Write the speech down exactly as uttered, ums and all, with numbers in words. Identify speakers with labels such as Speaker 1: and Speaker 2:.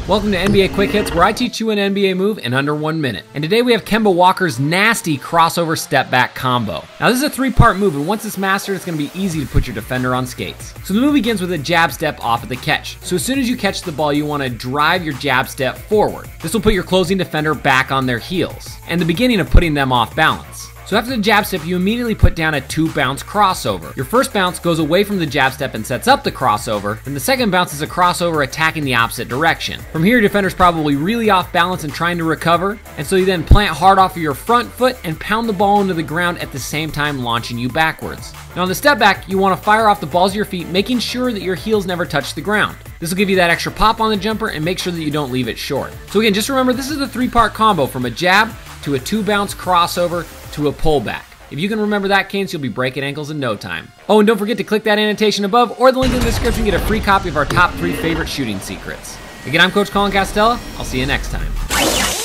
Speaker 1: Welcome to N B A Quick Hits, where I teach you an N B A move in under one minute. And today we have Kemba Walker's nasty crossover step back combo. Now this is a three-part move, and once it's mastered, it's going to be easy to put your defender on skates. So the move begins with a jab step off of the catch. So as soon as you catch the ball, you want to drive your jab step forward. This will put your closing defender back on their heels, and the beginning of putting them off balance. So after the jab step, you immediately put down a two bounce crossover. Your first bounce goes away from the jab step and sets up the crossover, and the second bounce is a crossover attacking the opposite direction. From here, your defender's probably really off balance and trying to recover, and so you then plant hard off of your front foot and pound the ball into the ground at the same time launching you backwards. Now on the step back, you want to fire off the balls of your feet, making sure that your heels never touch the ground. This will give you that extra pop on the jumper and make sure that you don't leave it short. So again, just remember, this is a three-part combo from a jab to a two bounce crossover to a pullback. If you can remember that cadence, you'll be breaking ankles in no time. Oh, and don't forget to click that annotation above or the link in the description to get a free copy of our top three favorite shooting secrets. Again, I'm Coach Colin Castella. I'll see you next time.